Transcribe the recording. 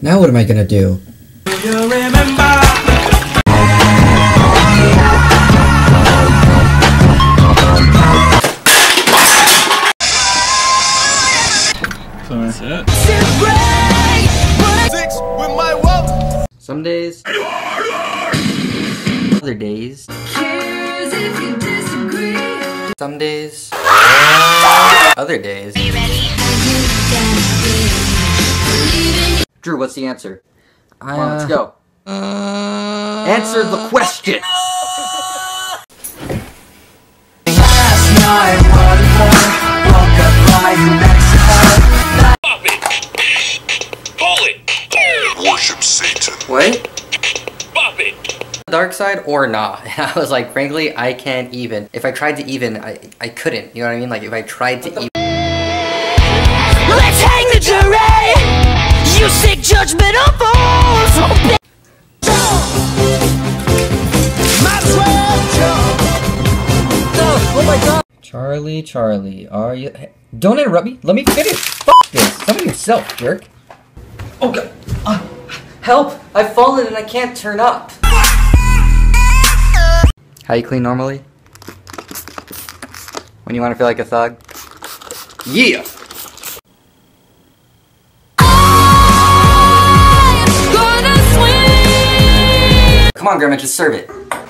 Now what am I gonna do? You remember? That's it. Some days, other days, some days, other days. Drew, what's the answer? Come on, let's go. Answer the question! Worship Satan. What? Bop it! Dark side or not? And I was like, frankly, I can't even. If I tried to even, I couldn't. You know what I mean? Like, if I tried to even. Let's hang the jury! You sick judgmental fools! Oh my god! Charlie, are you? Don't interrupt me. Let me finish. Fuck this. Summon yourself, jerk. Oh god. Help! I've fallen and I can't turn up. How you clean normally? When you want to feel like a thug? Yeah! Come on, Grandma, just serve it.